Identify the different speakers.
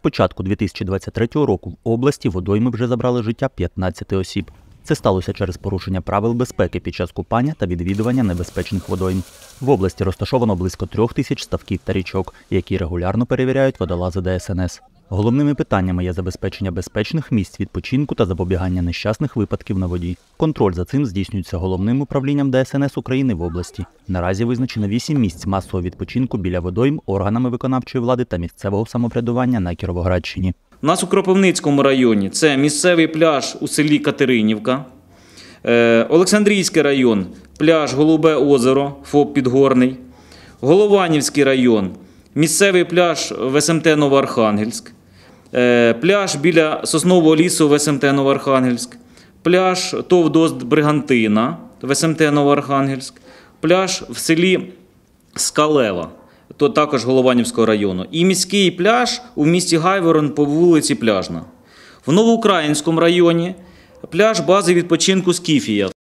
Speaker 1: початку 2023 року в області водойми вже забрали життя 15 осіб. Це сталося через порушення правил безпеки під час купання та відвідування небезпечних водойм. В області розташовано близько 3000 ставків та річок, які регулярно перевіряють водолази ДСНС. Головними питаннями є забезпечення безпечних місць відпочинку та запобігання нещасних випадків на воді. Контроль за цим здійснюється Головним управлінням ДСНС України в області. Наразі визначено 8 місць масового відпочинку біля водойм органами виконавчої влади та місцевого самоврядування на Кіровоградщині.
Speaker 2: У нас у Кропивницькому районі це місцевий пляж у селі Катеринівка, Олександрійський район – пляж Голубе озеро, ФОП Підгорний, Голованівський район – місцевий пляж в СМТ Новоархангельськ, пляж біля Соснового лісу в СМТ Новоархангельськ, пляж ТОВ «ДОСТ Бригантина» в СМТ Новоархангельськ, пляж в селі Скалева, то також Голованівського району, і міський пляж у місті Гайворон по вулиці Пляжна. В Новоукраїнському районі пляж бази відпочинку «Скіфія».